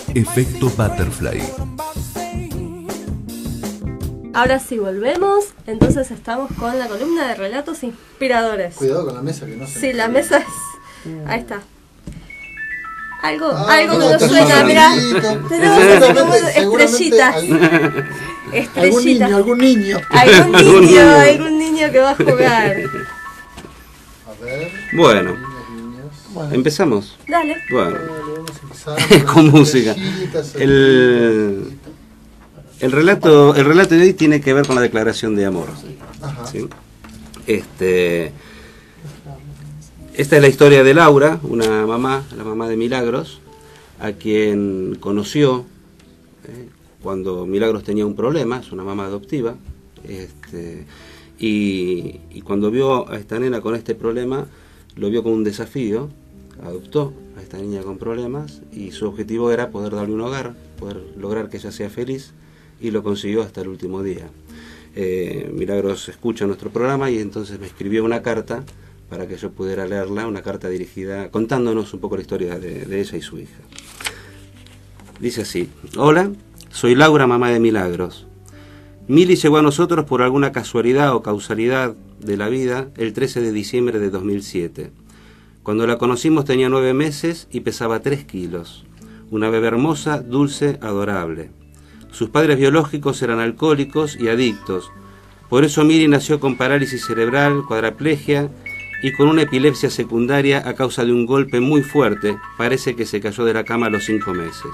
Efecto Butterfly. Ahora sí volvemos, entonces estamos con la columna de relatos inspiradores. Cuidado con la mesa que no se... Sí, la mesa es... Ahí está. Algo no, que no suena, mirá. Tenemos estrellitas. Estrellitas. Algún niño. Algún niño que va a jugar. A ver. Bueno, Bueno, empezamos. Dale. Bueno, vamos a empezar con las música. estrellitas, El relato de hoy tiene que ver con la declaración de amor. Ajá. ¿Sí? Esta es la historia de Laura, una mamá, la mamá de Milagros, a quien conoció cuando Milagros tenía un problema, es una mamá adoptiva, y cuando vio a esta nena con este problema, lo vio como un desafío, adoptó a esta niña con problemas, y su objetivo era poder darle un hogar, poder lograr que ella sea feliz, y lo consiguió hasta el último día. Milagros escucha nuestro programa y entonces me escribió una carta para que yo pudiera leerla, una carta dirigida, contándonos un poco la historia de ella y su hija. Dice así: hola, soy Laura, mamá de Milagros. Mili llegó a nosotros por alguna casualidad o causalidad de la vida el 13 de diciembre de 2007. Cuando la conocimos tenía 9 meses y pesaba 3 kilos. Una bebé hermosa, dulce, adorable. Sus padres biológicos eran alcohólicos y adictos. Por eso Mili nació con parálisis cerebral, cuadraplegia y con una epilepsia secundaria a causa de un golpe muy fuerte. Parece que se cayó de la cama a los 5 meses.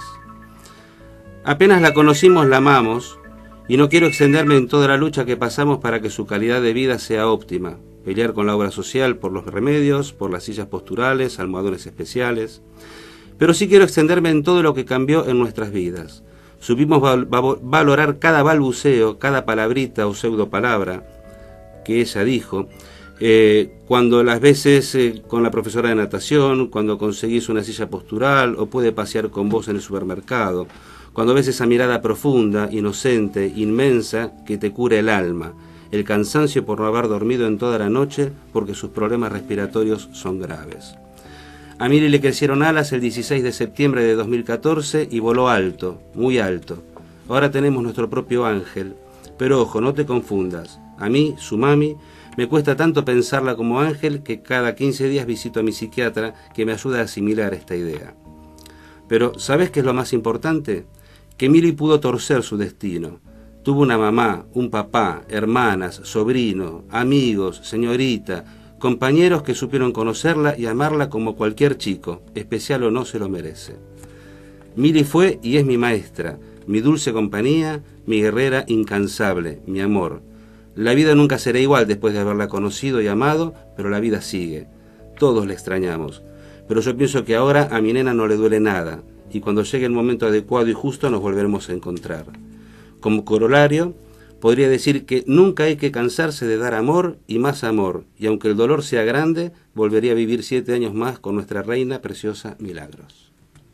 Apenas la conocimos, la amamos, y no quiero extenderme en toda la lucha que pasamos para que su calidad de vida sea óptima. Pelear con la obra social por los remedios, por las sillas posturales, almohadones especiales. Pero sí quiero extenderme en todo lo que cambió en nuestras vidas. Supimos valorar cada balbuceo, cada palabrita o pseudopalabra que ella dijo, cuando las veces con la profesora de natación, cuando conseguís una silla postural o puede pasear con vos en el supermercado, cuando ves esa mirada profunda, inocente, inmensa, que te cura el alma, el cansancio por no haber dormido en toda la noche porque sus problemas respiratorios son graves. A Mili le crecieron alas el 16 de septiembre de 2014 y voló alto, muy alto. Ahora tenemos nuestro propio ángel, pero ojo, no te confundas. A mí, su mami, me cuesta tanto pensarla como ángel que cada 15 días visito a mi psiquiatra que me ayuda a asimilar esta idea. Pero, ¿sabes qué es lo más importante? Que Mili pudo torcer su destino. Tuvo una mamá, un papá, hermanas, sobrino, amigos, señorita, compañeros que supieron conocerla y amarla como cualquier chico, especial o no se lo merece. Mili fue y es mi maestra, mi dulce compañía, mi guerrera incansable, mi amor. La vida nunca será igual después de haberla conocido y amado, pero la vida sigue. Todos la extrañamos. Pero yo pienso que ahora a mi nena no le duele nada, y cuando llegue el momento adecuado y justo nos volveremos a encontrar. Como corolario, podría decir que nunca hay que cansarse de dar amor y más amor, y aunque el dolor sea grande, volvería a vivir 7 años más con nuestra reina preciosa Milagros.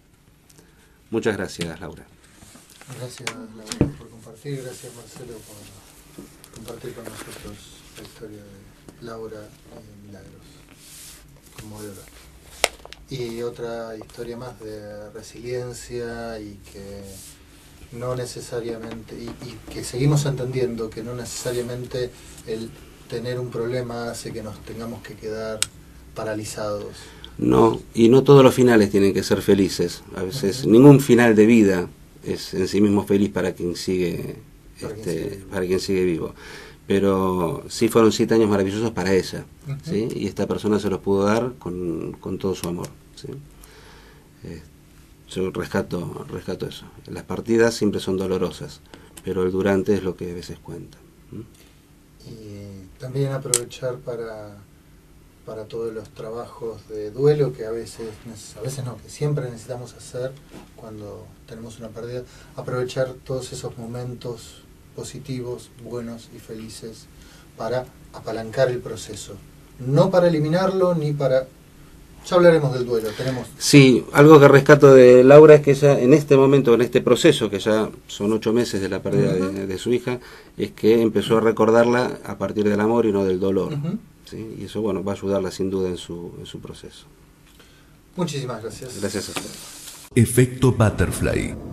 Muchas gracias, Laura. Gracias, Laura, por compartir. Gracias, Marcelo, por compartir con nosotros la historia de Laura y Milagros. Conmovedora. Y otra historia más de resiliencia y que no necesariamente, y que seguimos entendiendo que no necesariamente el tener un problema hace que nos tengamos que quedar paralizados. No, y no todos los finales tienen que ser felices. A veces ningún final de vida es en sí mismo feliz para quien sigue, para quien sigue vivo. Pero sí fueron 7 años maravillosos para ella, ¿sí? Y esta persona se los pudo dar con todo su amor, ¿sí? Yo rescato eso. Las partidas siempre son dolorosas, pero el durante es lo que a veces cuenta. Y también aprovechar para todos los trabajos de duelo que a veces no, que siempre necesitamos hacer cuando tenemos una pérdida, aprovechar todos esos momentos positivos, buenos y felices para apalancar el proceso, no para eliminarlo ni para... Ya hablaremos del duelo. Sí, algo que rescato de Laura es que ella en este momento, en este proceso, que ya son 8 meses de la pérdida de su hija, es que empezó a recordarla a partir del amor y no del dolor. ¿Sí? Y eso, bueno, va a ayudarla sin duda en su proceso. Muchísimas gracias. Gracias a ustedes. Efecto Butterfly.